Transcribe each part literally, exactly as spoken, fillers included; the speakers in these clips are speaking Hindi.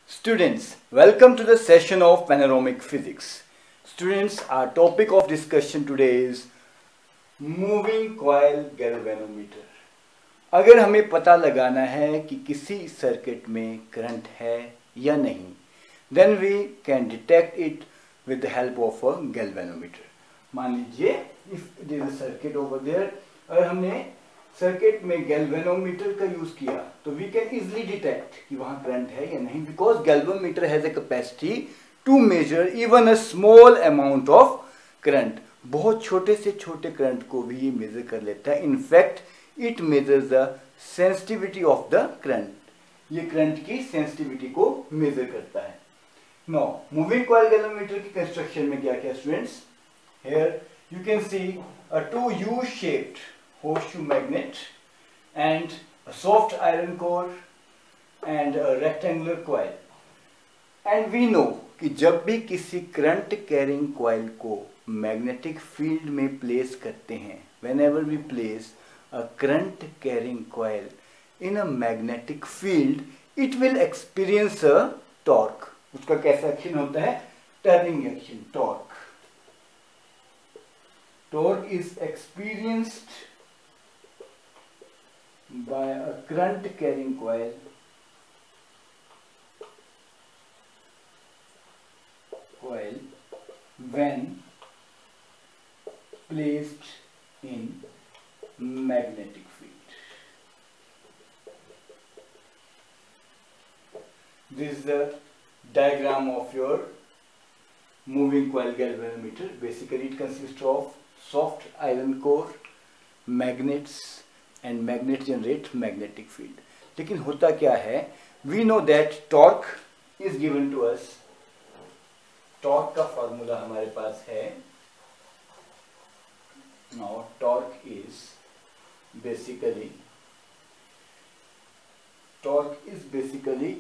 Students, welcome to the session of panoramic physics. Students, our topic of discussion today is moving coil galvanometer. अगर हमें पता लगाना है कि किसी सर्किट में करंट है या नहीं, then we can detect it with the help of a galvanometer. मान लीजिए if there is a circuit over there, अगर हमने सर्किट में गैल्वेनोमीटर का यूज किया तो वी कैन इजिली डिटेक्ट कि वहां करंट है या नहीं, because galvanometer has a capacity to measure even a small amount of current. बहुत छोटे से छोटे करंट को भी ये मेजर कर लेता है. In fact it measures the sensitivity of the current. ये करंट की सेंसिटिविटी को मेजर करता है. नो मूविंग कॉइल गैल्वेनोमीटर की कंस्ट्रक्शन में क्या क्या students, here you can see a two U shaped horseshoe magnet and a soft iron core and a rectangular coil. And we know कि जब भी किसी करंट कैरिंग कॉइल को मैग्नेटिक फील्ड में प्लेस करते हैं, whenever we place a current carrying coil in a magnetic field, it will experience a torque. उसका कैसा एक्शन होता है? Turning action, torque. Torque is experienced by a current carrying coil coil when placed in magnetic field. This is the diagram of your moving coil galvanometer. Basically it consists of soft iron core, magnets, and magnet generate magnetic field. लेकिन होता क्या है, we know that torque is given to us. torque का फॉर्मूला हमारे पास है. now torque is basically torque is basically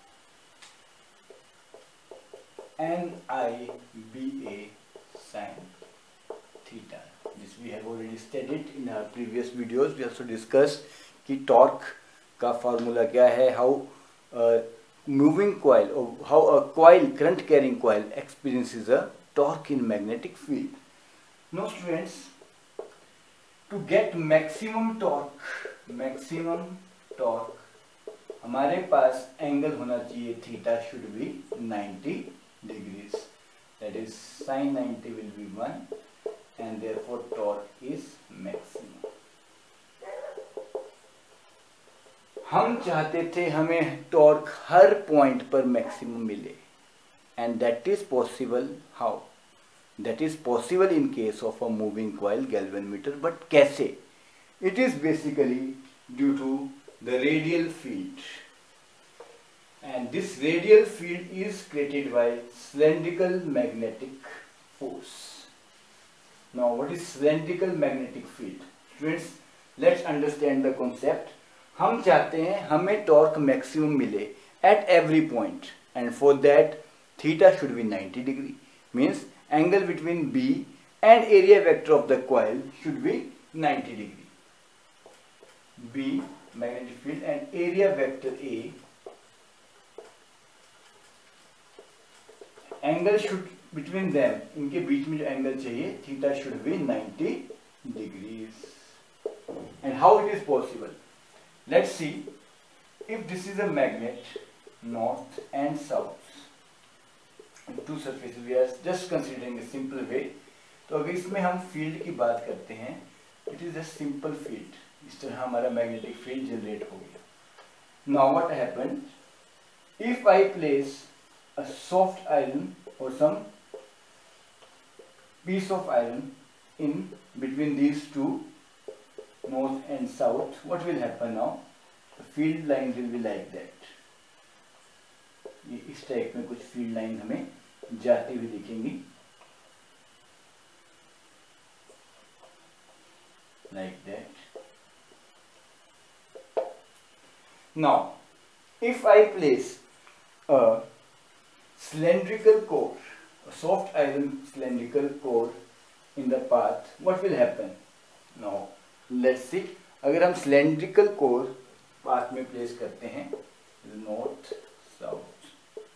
N I B A sin theta. This we have already studied in our previous videos. We also discussed कि torque का formula क्या है, how a moving coil or how a coil, current carrying coil experiences a torque in magnetic field. Now students, to get maximum torque, maximum torque हमारे पास एंगल होना चाहिए theta should be ninety degrees. That is sin ninety will be one. And therefore torque is maximum. हम चाहते थे हमें टॉर्क हर पॉइंट पर मैक्सिमम मिले, and that is possible. How? That is possible in case of a moving coil galvanometer. But कैसे? It is basically due to the radial field, and this radial field is created by cylindrical magnetic force. Now what is cylindrical magnetic field? Students, let's understand the concept. हम चाहते हैं हमें टॉर्क मैक्सिमम मिले at every point, and for that theta should be ninety degree. Means angle between B and area vector of the coil should be ninety degree. B magnetic field and area vector A, angle should between them, इनके बीच में जो एंगल चाहिए theta should be ninety degrees. And how it is possible? Let's see. If this is a magnet, north and south, two surfaces, we are just considering a simple way. तो अगर इसमें हम फील्ड की बात करते हैं, it is a simple field. इस तरह हमारा मैग्नेटिक फील्ड जनरेट हो गया. Now what happened? If I place a soft iron or some piece of iron in between these two, north and south, what will happen now? The field lines will be like that. ये इस टाइप में कुछ फील्ड लाइन हमें जाती हुई दिखेंगी, like that. Now if I place a cylindrical core, a soft iron cylindrical core in the path, what will happen? Now let's see. अगर हम cylindrical core पाथ में प्लेस करते हैं, north south,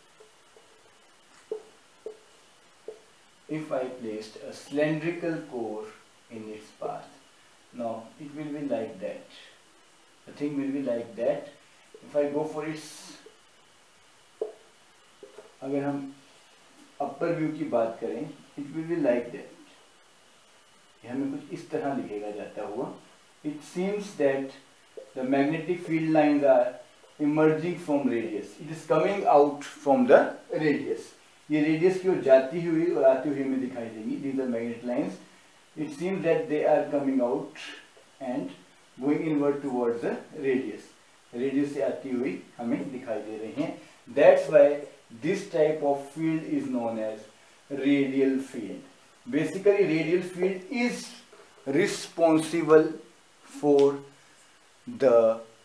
if I placed a cylindrical core in its path. Now it will be like that. The thing will be like that. If I go for its, अगर हम अपर व्यू की बात करें, it will be like that. ये हमें कुछ इस तरह लिखेगा जाता हुआ. It seems that the magnetic field lines are emerging from radius. It is coming out from the radius. ये रेडियस की ओर जाती हुई और आती हुई हमें दिखाई देंगी. These are magnetic lines. It seems that they are coming out and going inward towards the radius. Radius से आती हुई हमें दिखाई दे रही हैं. That's why this type of field is known as radial field. Basically, radial field is responsible for the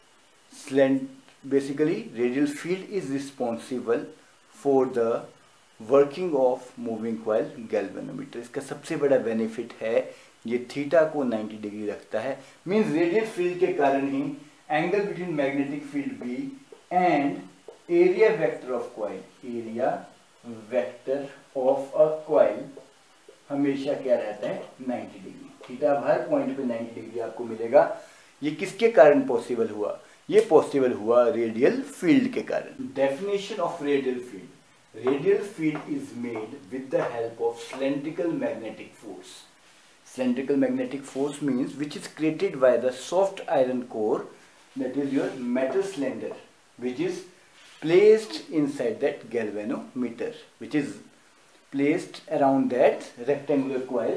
slant. Basically, radial field is responsible for the working of moving coil galvanometer. इसका सबसे बड़ा बेनिफिट है ये थीटा को नाइंटी डिग्री रखता है. मींस रेडियल फील्ड के कारण ही angle between magnetic field B and area vector of coil, area vector of a coil हमेशा क्या रहता है, नाइंटी डिग्री. थीटा हर पॉइंट पे नाइंटी डिग्री आपको मिलेगा. ये किसके कारण पॉसिबल हुआ? ये पॉसिबल हुआ रेडियल फील्ड के कारण. Definition of radial field. Radial field is made with the help of cylindrical magnetic force. Cylindrical magnetic force means which is created by the soft iron core, that is your metal cylinder, which is placed inside that galvanometer, which is placed around that rectangular coil.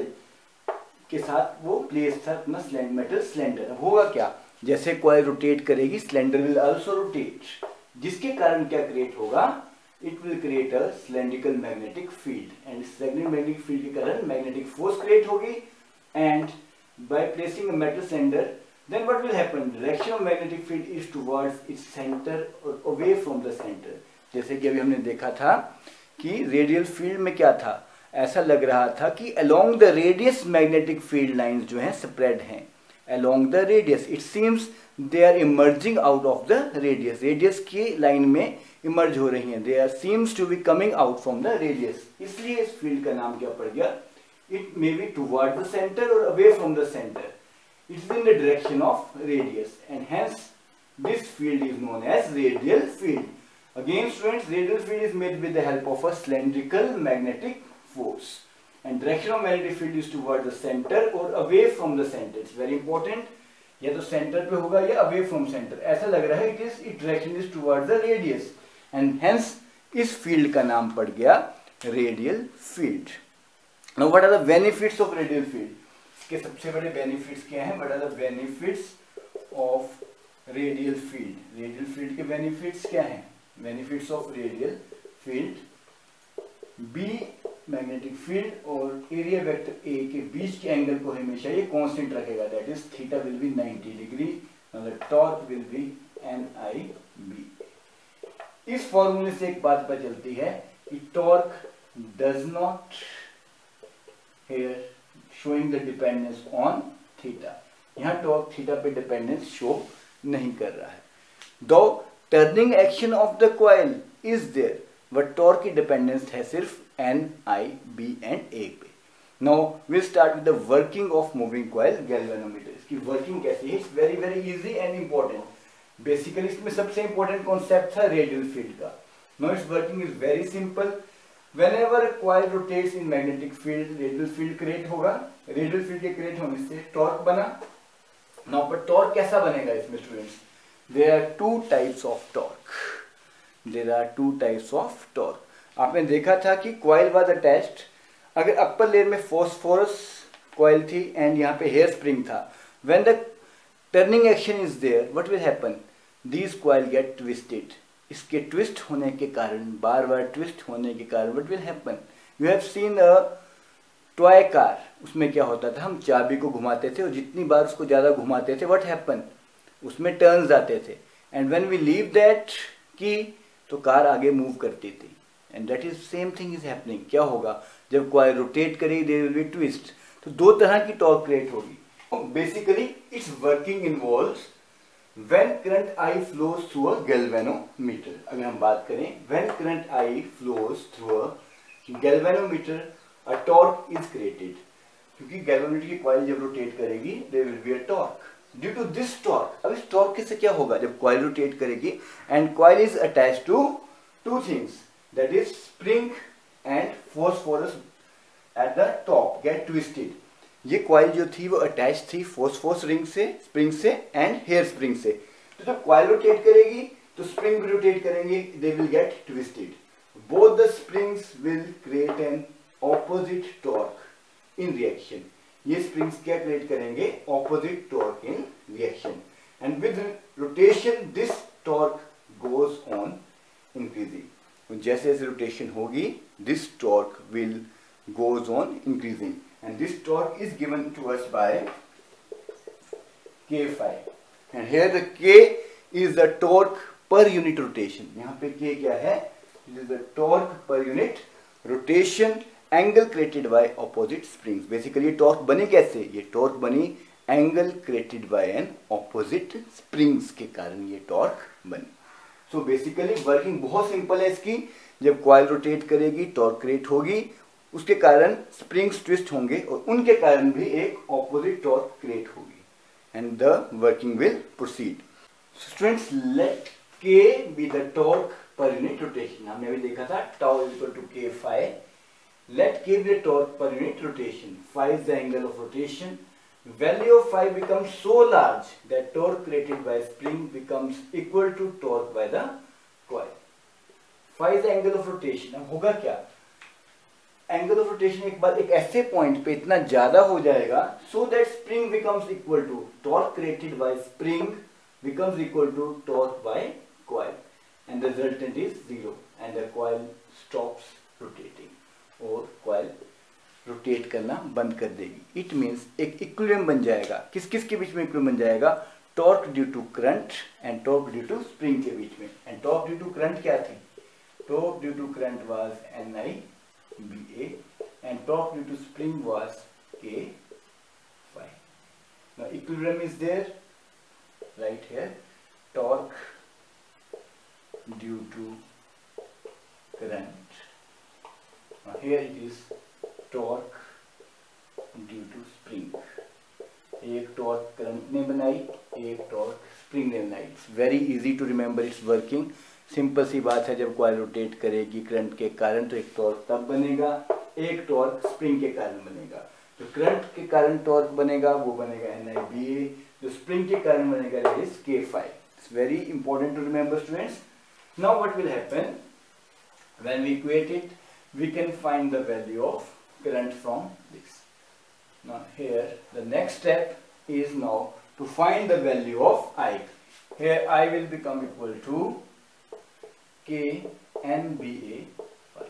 के साथ वो प्लेस था अपना मेटल सिलेंडर. अब होगा क्या, जैसे कॉइल रोटेट करेगी सिलेंडर विल आल्सो रोटेट, जिसके कारण क्या क्रिएट होगा, it will create a cylindrical magnetic field, and cylindrical magnetic field के कारण magnetic force create होगी. And by placing a metal cylinder, then what will happen? Direction of magnetic field is towards its center or away from the center. जैसे कि अभी हमने देखा था कि रेडियल फील्ड में क्या था, ऐसा लग रहा था कि along the radius magnetic field lines जो हैं spread हैं. Along the radius, it seems they are emerging out of the radius. Radius की लाइन में इमर्ज हो रही हैं. They are seems to be coming out from the radius. इसलिए इस फील्ड का नाम क्या पड़ गया, it may be toward the center और away from the center. It's in the direction of radius and hence this field is known as radial field. Again students, radial field is made with the help of a cylindrical magnetic force and direction of magnetic field is toward the center और away from the center. It's very important. या तो सेंटर पे होगा या अवे फ्रॉम सेंटर. ऐसा लग रहा है it is it direction is toward the radius and hence इस फील्ड का नाम पड़ गया radial field. Now what are the benefits of radial field? इसके सबसे बड़े बेनिफिट्स क्या हैं? What are the benefits of radial field? Radial field के बेनिफिट्स क्या हैं? Benefits of radial field, B magnetic field और एरिया वेक्टर ए के बीच के एंगल को हमेशा ये कांस्टेंट रखेगा, that is theta will be ninety degree. The torque will be N I B. इस फॉर्मूले से एक बात पता चलती है कि torque does not here showing the dependence on theta. यहाँ टॉर्क थीटा पे डिपेंडेंस शो नहीं कर रहा है. दो turning action of the coil is there, but torque की डिपेंडेंस है सिर्फ N I B and A पे. Now will start with the working of moving coil galvanometer. इसकी वर्किंग कैसी है? It's very very easy and important. Basically इसमें सबसे इंपॉर्टेंट कॉन्सेप्ट था रेडियल फील्ड का. Now, it's working is very simple. Whenever coil rotates in magnetic field, radial field create होगा. रेडियल फील्ड के क्रिएट होने से टॉर्क बना. नाउ पर टॉर्क कैसा बनेगा इसमें students? There are two types of torque. There are two types of torque. आपने देखा था कि कॉइल वाज अटैच्ड. अगर अपर लेयर में फॉस्फोरस कॉइल थी एंड यहाँ पे हेयर स्प्रिंग था, when the turning action is there, what will happen? These coil get twisted. इसके ट्विस्ट होने के कारण, बार बार ट्विस्ट होने के कारण what will happen? You have seen a toy car. उसमें क्या होता था, हम चाबी को घुमाते थे और जितनी बार उसको ज्यादा घुमाते थे व्हाट हैपन, उसमें टर्न्स आते थे. And when we leave that key, तो कार आगे मूव करती थी. And that is same thing is happening. क्या होगा, जब कॉइल रोटेट करेगी देयर विल बी ट्विस्ट. तो दो तरह की टॉर्क क्रिएट होगी. Basically it's working involves when current I flows through a galvanometer. अगर हम बात करें when current I flows through a galvanometer, a torque is created. क्योंकि गैल्वेनोमीटर की कॉइल जब रोटेट करेगी there will be a torque. Due to this torque, अब इस टॉर्क से क्या होगा जब कॉइल रोटेट करेगी, and coil is attached to two things, that is spring and phosphorus at the top get twisted. ये कॉइल जो थी वो अटैच थी फॉस्फोरस रिंग से, स्प्रिंग से एंड हेयर स्प्रिंग से. तो जब कॉइल रोटेट करेगी तो स्प्रिंग भी रोटेट करेंगे, they will get twisted. Both the springs will create an opposite torque in reaction. ये स्प्रिंग्स क्या क्रिएट करेंगे, opposite torque in reaction, and with rotation this torque goes on increasing. जैसे जैसे रोटेशन होगी this torque will goes on increasing, and this torque is given to us by K phi, and here the K is the torque per unit rotation. यहाँ पे K क्या है, this is the torque per unit rotation angle created by opposite springs. Basically ये torque बनी कैसे, ये torque बनी angle created by an opposite springs के कारण ये torque बनी. So basically working बहुत simple है इसकी. जब coil rotate करेगी torque create होगी, उसके कारण स्प्रिंग्स ट्विस्ट होंगे और उनके कारण भी एक ऑपोजिट टॉर्क क्रिएट होगी, and the working will proceed. Students, let K be the torque per unit rotation. हमने अभी देखा था tau is equal to K phi. Let K be the torque per unit rotation. Phi is the angle of rotation. Value of phi becomes so large that torque created by spring becomes equal to torque by the coil. Phi is the angle of rotation. अब होगा क्या, एंगल ऑफ रोटेशन एक बार एक ऐसे पॉइंट पे इतना ज्यादा हो जाएगा so that spring becomes equal to torque created by spring becomes equal to torque by coil, and the resultant is zero, and the coil stops rotating, और कॉइल रोटेट करना बंद कर देगी. इट मींस एक इक्विलिब्रियम बन जाएगा. किस किस के बीच में इक्विलिब्रियम बन जाएगा, torque due to current and torque due to spring के बीच में. And torque due to current क्या थी, torque due to current was N I B A, and torque due to spring was K phi. Now equilibrium is there right here. Torque due to current. Now here it is torque due to spring. एक टॉर्क करंट ने बनाई, एक टॉर्क स्प्रिंग ने बनाई. It's very easy to remember it's working. Simple सी बात है, जब कॉइल रोटेट करेगी करंट के कारण तो एक टॉर्क तब बनेगा, एक टॉर्क स्प्रिंग के कारण बनेगा. जो करंट के कारण टॉर्क बनेगा वो बनेगा एन आई बी ए, जो स्प्रिंग के कारण बनेगा that is K phi. It's very important to remember students. Now what will happen when we equate it, we can find the value of current from this. Now here the next step is now to find the value of I. Here I will become equal to K N B A phi,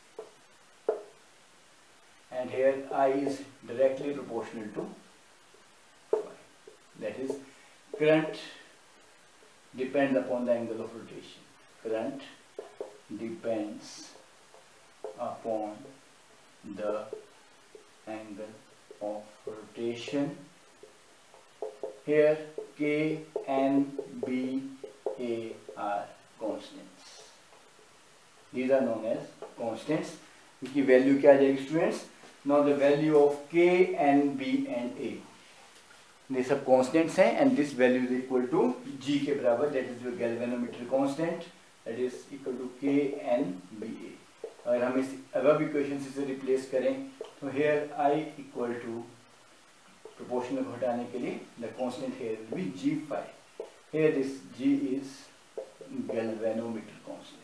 and here I is directly proportional to phi. That is, current depends upon the angle of rotation. Current depends upon the angle of rotation. Here K N B A are constants. These are known as constants. इनकी वैल्यू क्या आ जाएगी students, now the value of K N B and A, ये सब कॉन्स्टेंट्स हैं, and this value is equal to G के बराबर, that is your galvanometer constant, that is equal to K N B A. अगर हम इस अबव इक्वेशन से रिप्लेस करें तो here I equal to proportional को हटाने के लिए the constant here will be G phi. Hair this G is galvanometer constant.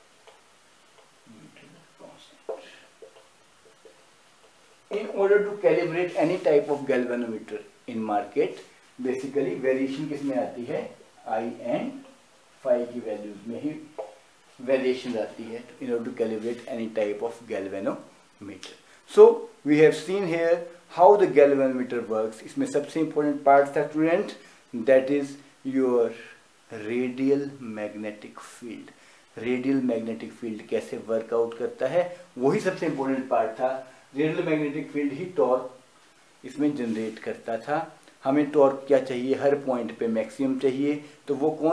In order to calibrate any type of galvanometer in market, basically variation किस में आती है, I and phi की values में ही variation आती है in order to calibrate any type of galvanometer. So we have seen here how the galvanometer works. इसमें सबसे important part था student, that is your radial magnetic field. Radial magnetic field कैसे वर्कआउट करता है वही सबसे इंपॉर्टेंट पार्ट था. रेडियल मैग्नेटिक फील्ड ही टॉर्क इसमें जनरेट करता था. हमें टॉर्क क्या चाहिए, हर पॉइंट पे मैक्सिमम चाहिए, तो वो कौन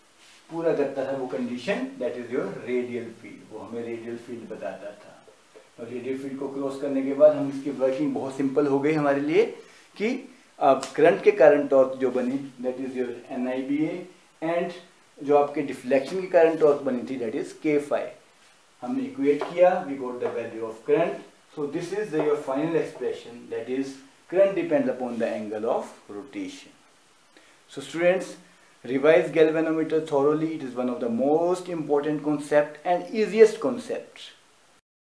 पूरा करता था वो condition, that is your radial field. वो हमें रेडियल फील्ड बताता था. और रेडियल फील्ड को क्रॉस करने के बाद हम इसकी वर्किंग बहुत सिंपल हो गई हमारे लिए कि अब करंट के कारण टॉर्क जो बनी that is your N I B A and जो आपके डिफ्लेक्शन के कारण टॉर्क बनी थी दैट इज के फाई. हमने इक्वेट किया, we got the value of current. So this is your final expression that is current depends upon the angle of rotation. So students, revise galvanometer thoroughly. It is one of the most important concept and easiest concept.